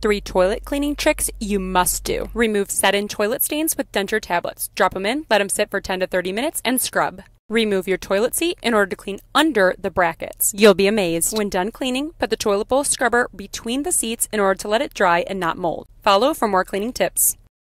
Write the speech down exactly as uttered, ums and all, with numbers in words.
Three toilet cleaning tricks you must do. Remove set-in toilet stains with denture tablets. Drop them in, let them sit for ten to thirty minutes, and scrub. Remove your toilet seat in order to clean under the brackets. You'll be amazed. When done cleaning, put the toilet bowl scrubber between the seats in order to let it dry and not mold. Follow for more cleaning tips.